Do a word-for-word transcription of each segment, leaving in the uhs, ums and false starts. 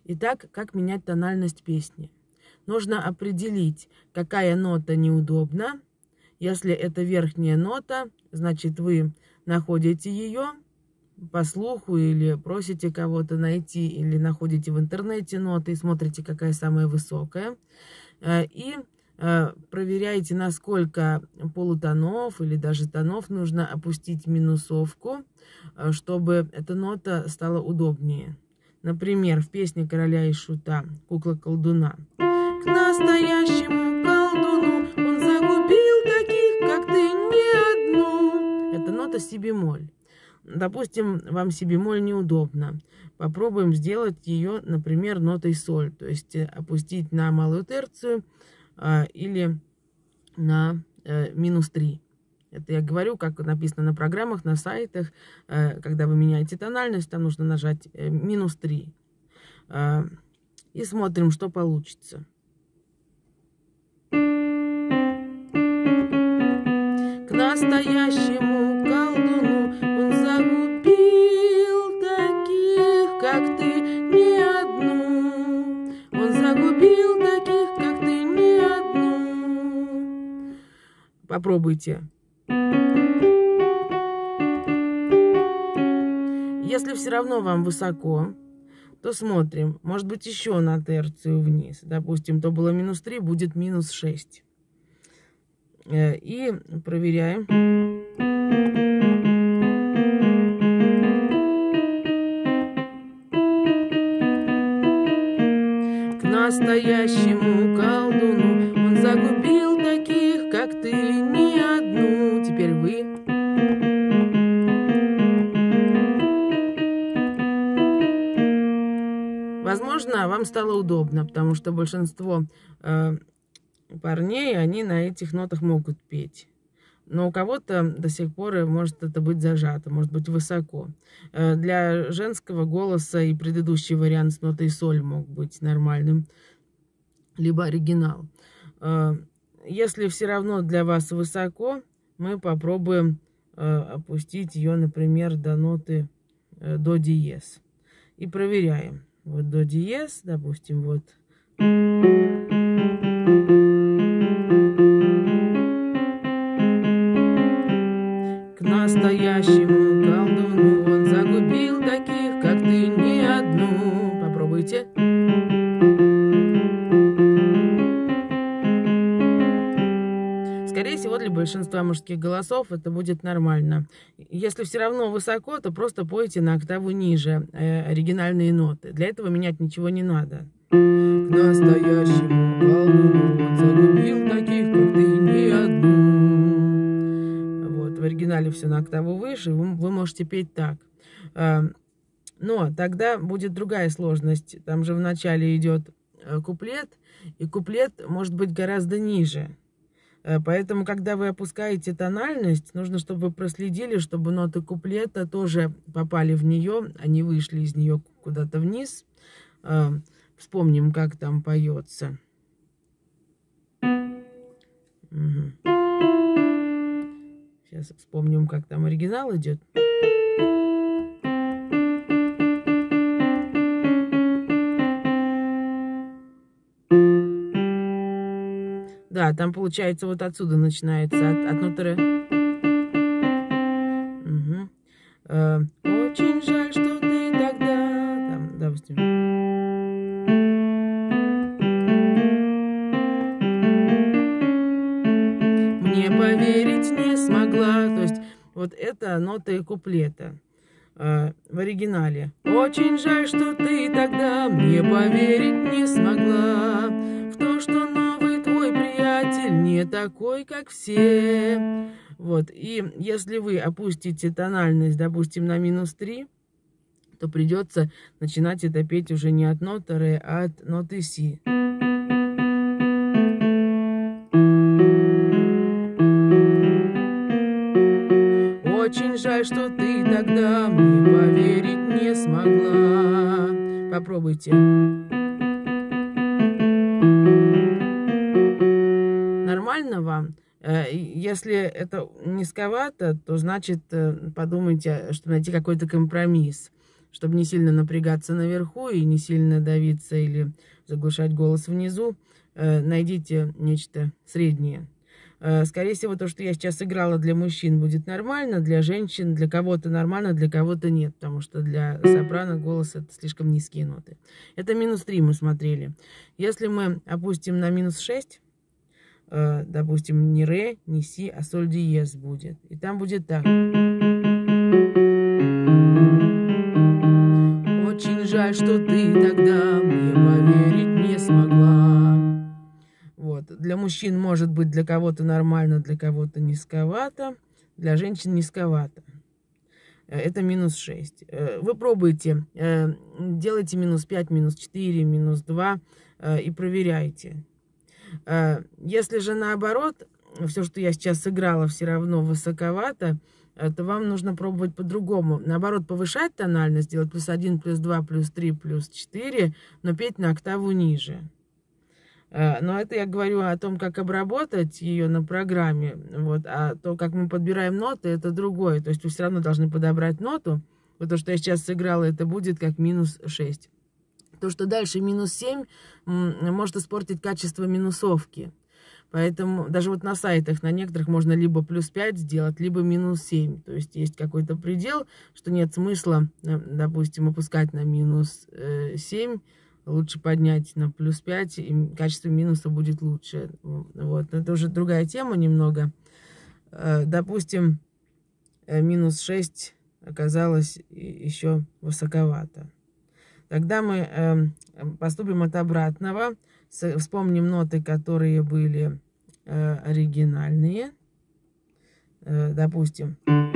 Итак, как менять тональность песни? Нужно определить, какая нота неудобна. Если это верхняя нота, значит, вы находите ее по слуху или просите кого-то найти, или находите в интернете ноты и смотрите, какая самая высокая. И проверяете, насколько полутонов или даже тонов нужно опустить минусовку, чтобы эта нота стала удобнее. Например, в песне Короля и Шута «Кукла-колдуна». К настоящему колдуну он загубил таких, как ты, не одну. Это нота си-бемоль. Допустим, вам си-бемоль неудобно. Попробуем сделать ее, например, нотой соль. То есть опустить на малую терцию а, или на э, минус три. Это я говорю, как написано на программах, на сайтах. Э, когда вы меняете тональность, там нужно нажать э, минус три. Э, и смотрим, что получится. К настоящему колдуну он загубил таких, как ты, не одну. Он загубил таких, как ты, не одну. Попробуйте. Если все равно вам высоко, то смотрим. Может быть, еще на терцию вниз. Допустим, то было минус три, будет минус шесть. И проверяем. К настоящему колдуну он загубил таких, как ты, не одну. Теперь вы. Возможно, вам стало удобно, потому что большинство э, парней, они на этих нотах могут петь. Но у кого-то до сих пор может это быть зажато, может быть высоко. Э, для женского голоса и предыдущий вариант с нотой соль мог быть нормальным, либо оригинал. Э, если все равно для вас высоко, мы попробуем э, опустить ее, например, до ноты э, до диез. И проверяем. Вот до диез, допустим, вот. К настоящему колдуну он загубил таких, как ты, не одну. Попробуйте. Скорее всего, для большинства мужских голосов это будет нормально. Если все равно высоко, то просто пойте на октаву ниже э, оригинальные ноты. Для этого менять ничего не надо. К настоящему колдуну он загубил таких, как ты, не одну. Вот, в оригинале все на октаву выше, вы, вы можете петь так. Э, но тогда будет другая сложность. Там же в начале идет э, куплет, и куплет может быть гораздо ниже. Поэтому, когда вы опускаете тональность, нужно, чтобы вы проследили, чтобы ноты куплета тоже попали в нее, а не вышли из нее куда-то вниз. Вспомним, как там поется. Угу. Сейчас вспомним, как там оригинал идет. Да, там получается вот отсюда начинается, от, от ноты. Угу. Э, очень жаль, что ты тогда... Там, допустим. Мне поверить не смогла. То есть вот это ноты куплета э, в оригинале. Очень жаль, что ты тогда мне поверить не смогла в то, что новый твой приятель не такой, как все. Вот. И если вы опустите тональность, допустим, на минус три, то придется начинать это петь уже не от ноты ре, а от ноты си. Очень жаль, что ты тогда мне поверить не смогла. Попробуйте. Нормально вам? Если это низковато, то значит подумайте, что найти какой-то компромисс. чтобы не сильно напрягаться наверху и не сильно давиться или заглушать голос внизу, найдите нечто среднее. Скорее всего, то, что я сейчас играла для мужчин, будет нормально, для женщин, для кого-то нормально, для кого-то нет, потому что для сопрано голос это слишком низкие ноты. Это минус три мы смотрели. Если мы опустим на минус шесть, допустим, не ре, не си, а соль диез будет. И там будет так. Очень жаль, что ты тогда мне поверить не смогла. Вот. Для мужчин может быть для кого-то нормально, для кого-то низковато, для женщин низковато. Это минус шесть. Вы пробуйте, делайте минус пять, минус четыре, минус два и проверяйте. Если же наоборот, все, что я сейчас сыграла, все равно высоковато, то вам нужно пробовать по-другому. Наоборот, повышать тональность, делать плюс один, плюс два, плюс три, плюс четыре, но петь на октаву ниже. Но это я говорю о том, как обработать ее на программе. Вот. А то, как мы подбираем ноты, это другое. То есть вы все равно должны подобрать ноту. Вот то, что я сейчас сыграла, это будет как минус шесть. То, что дальше минус семь, может испортить качество минусовки. Поэтому даже вот на сайтах, на некоторых можно либо плюс пять сделать, либо минус семь. То есть есть какой-то предел, что нет смысла, допустим, опускать на минус семь. Лучше поднять на плюс пять, и качество минуса будет лучше. Вот. Это уже другая тема немного. Допустим, минус шесть оказалось еще высоковато. Тогда мы поступим от обратного. Вспомним ноты, которые были оригинальные. Допустим.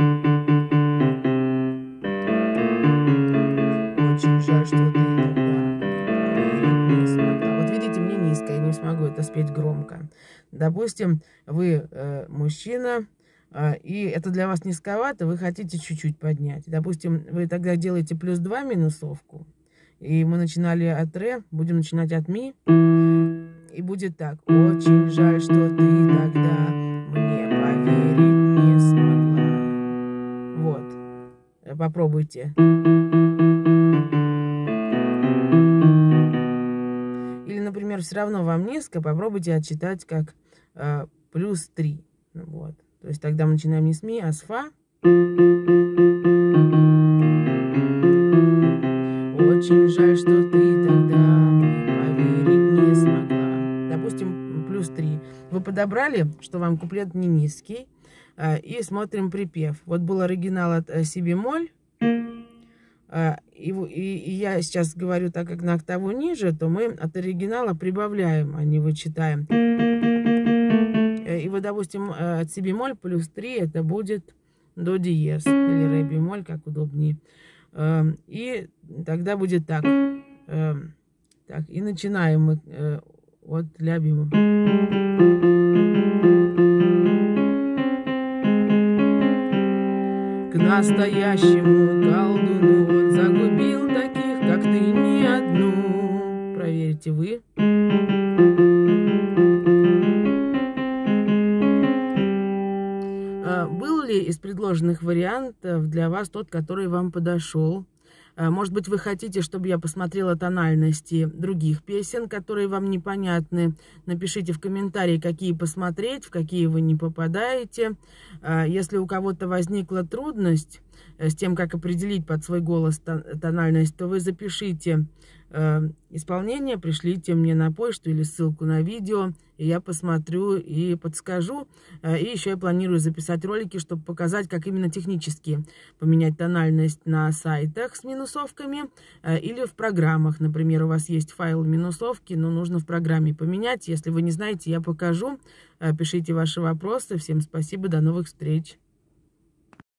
Очень жаль, что ты тогда не смогла. Вот видите, мне низко, я не смогу это спеть громко. Допустим, вы э, мужчина, э, и это для вас низковато, вы хотите чуть-чуть поднять. Допустим, вы тогда делаете плюс два минусовку, и мы начинали от ре, будем начинать от ми, и будет так. Очень жаль, что ты тогда мне поверить не смогла. Вот, попробуйте. Например, все равно вам низко, попробуйте отчитать как э, плюс три. Вот. То есть тогда мы начинаем не с ми, а с фа. Очень жаль, что ты тогда поверить не смогла. Допустим, плюс три. Вы подобрали, что вам куплет не низкий. Э, и смотрим припев. Вот был оригинал от э, си бемоль. И, и, и я сейчас говорю, так как на октаву ниже, то мы от оригинала прибавляем, а не вычитаем. И вот, допустим, от си бемоль плюс три это будет до диез или ре бемоль, как удобнее. И тогда будет так. Так, и начинаем мы от ля бемоль. К настоящему колдуну он загубил таких, как ты, ни одну. Проверьте вы. Был ли из предложенных вариантов для вас тот, который вам подошел? Может быть, вы хотите, чтобы я посмотрела тональности других песен, которые вам непонятны. Напишите в комментарии, какие посмотреть, в какие вы не попадаете. Если у кого-то возникла трудность с тем, как определить под свой голос тональность, то вы запишите исполнение, пришлите мне на почту или ссылку на видео, и я посмотрю и подскажу. И еще я планирую записать ролики, чтобы показать, как именно технически поменять тональность на сайтах с минусовками или в программах. Например, у вас есть файл минусовки, но нужно в программе поменять. Если вы не знаете, я покажу. Пишите ваши вопросы. Всем спасибо, до новых встреч.